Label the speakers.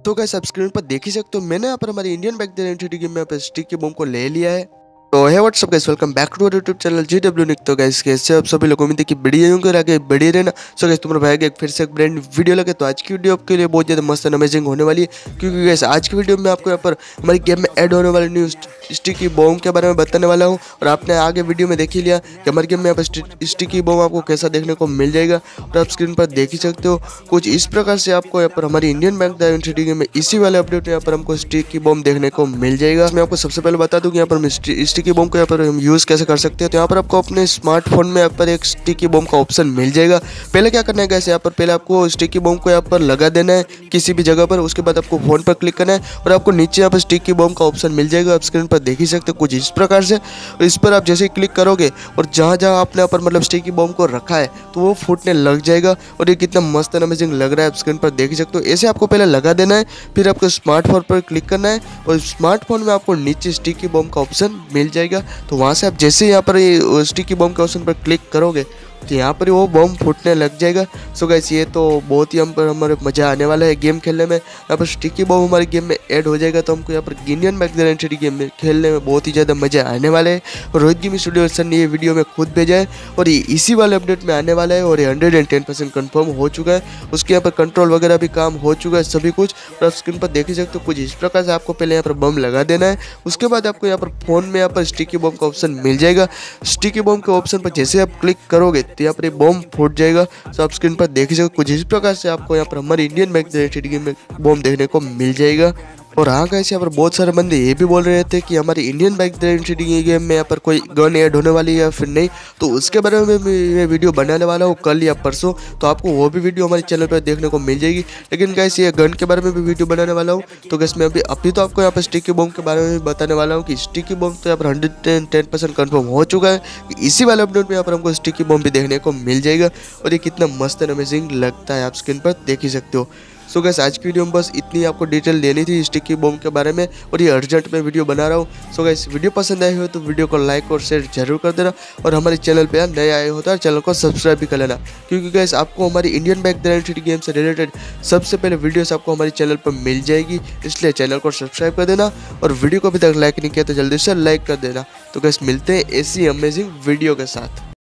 Speaker 1: तो गाइस आप स्क्रीन पर देख ही सकते हो, मैंने यहाँ पर हमारी इंडियन बैक द एंटिटी गेम में यहाँ पे स्टिकी बम को ले लिया है। तो है what's up guys, welcome back to YouTube channel GW Nick. तो गाइस कैसे आप सभी लोग, उम्मीद है कि बढ़िया होंगे और आगे बढ़िया रहना। सो गाइस तुम्हारा भाई एक फिर से एक ब्रांड वीडियो लगे, तो आज की वीडियो आपके लिए बहुत ज़्यादा मस्त एंड अमेजिंग होने वाली है, क्योंकि गाइस आज की वीडियो में आपको यहाँ पर हमारी गेम में ऐड होने वाली न्यू स्टिकी बम के बारे में बताने वाला हूँ। और आपने आगे वीडियो में देख ही लिया कि हमारी गेम में यहाँ पर स्टिकी बम आपको कैसा देखने को मिल जाएगा, और आप स्क्रीन पर देख ही सकते हो कुछ इस प्रकार से आपको यहाँ पर हमारी इंडियन बैक द एंटिटी गेम में इसी वाले अपडेट में यहाँ पर हमको स्टिकी बम देखने को मिल जाएगा। मैं आपको सबसे पहले बता दूँ कि यहाँ पर स्टिकी बम को यहाँ पर यूज़ कैसे कर सकते हैं। तो यहाँ पर आपको अपने स्मार्टफोन में यहाँ पर एक स्टिकी बम का ऑप्शन मिल जाएगा। पहले क्या करना है गाइस, यहाँ पर पहले आपको स्टिकी बम को यहाँ पर लगा देना है किसी भी जगह पर, उसके बाद आपको फोन पर क्लिक करना है और आपको नीचे यहाँ पर स्टिकी बम का ऑप्शन मिल जाएगा। आप स्क्रीन पर देख ही सकते हो कुछ इस प्रकार से। इस पर आप जैसे ही क्लिक करोगे और जहाँ जहाँ आपने यहाँ पर मतलब स्टिकी बम को रखा है तो वो फूटने लग जाएगा, और ये कितना मस्त एंड अमेजिंग लग रहा है आप स्क्रीन पर देख ही सकते हो। ऐसे आपको पहले लगा देना है, फिर आपको स्मार्टफोन पर क्लिक करना है और स्मार्टफोन में आपको नीचे स्टिकी बम का ऑप्शन मिल जाएगा। तो वहाँ से आप जैसे यहाँ पर ये स्टिकी बम के ऑप्शन पर क्लिक करोगे तो यहाँ पर वो बम फूटने लग जाएगा। सो गाइस ये तो बहुत ही हम पर हमारे मज़ा आने वाला है गेम खेलने में। यहाँ पर स्टिकी बम हमारे गेम में ऐड हो जाएगा तो हमको यहाँ पर इंडियन बैक द एंटिटी गेम में खेलने में बहुत ही ज़्यादा मज़ा आने वाला है। और रोहित गेमिंग स्टूडियो सर ने ये वीडियो में खुद भेजा है और ये इसी वाले अपडेट में आने वाला है, और ये 110% कन्फर्म हो चुका है। उसके यहाँ पर कंट्रोल वगैरह भी काम हो चुका है सभी कुछ, और आप स्क्रीन पर देख ही सकते हो कुछ इस प्रकार से। आपको पहले यहाँ पर बम लगा देना है, उसके बाद आपको यहाँ पर फ़ोन में यहाँ पर स्टिकी बम का ऑप्शन मिल जाएगा। स्टिकी बम के ऑप्शन पर जैसे आप क्लिक करोगे तो यहाँ पर ये बम फूट जाएगा। तो आप स्क्रीन पर देख सकते कुछ इस प्रकार से आपको यहाँ पर हमारी इंडियन बैक द एंटिटी गेम में बम देखने को मिल जाएगा। और हाँ गाइस यहाँ पर बहुत सारे बंदे ये भी बोल रहे थे कि हमारी इंडियन बैक द एंटिटी गेम में यहाँ पर कोई गन ऐड होने वाली है या फिर नहीं, तो उसके बारे में मैं वीडियो बनाने वाला हूँ कल या परसों। तो आपको वो भी वीडियो हमारे चैनल पर देखने को मिल जाएगी। लेकिन गाइस ये गन के बारे में भी वीडियो बनाने वाला हूँ। तो गाइस मैं अभी तो आपको यहाँ पर स्टिकी बम के बारे में बताने वाला हूँ कि स्टिकी बम तो यहाँ पर 110% कन्फर्म हो चुका है। इसी वाले अपडेट में यहाँ पर हमको स्टिकी बम भी देखने को मिल जाएगा, और ये कितना मस्त एंड अमेजिंग लगता है आप स्क्रीन पर देख ही सकते हो। सो गाइस आज की वीडियो में बस इतनी आपको डिटेल देनी थी स्टिकी बम के बारे में, और ये अर्जेंट में वीडियो बना रहा हूँ। सो गाइस वीडियो पसंद आई हो तो वीडियो को लाइक और शेयर जरूर कर देना, और हमारे चैनल पे नए आए हो तो चैनल को सब्सक्राइब भी कर लेना, क्योंकि गाइस आपको हमारी इंडियन बैक द एंटिटी गेम से रिलेटेड सबसे पहले वीडियोस आपको हमारे चैनल पर मिल जाएगी। इसलिए चैनल को सब्सक्राइब कर देना, और वीडियो को अभी तक लाइक नहीं किया तो जल्दी से लाइक कर देना। तो गाइस मिलते हैं ऐसी अमेजिंग वीडियो के साथ।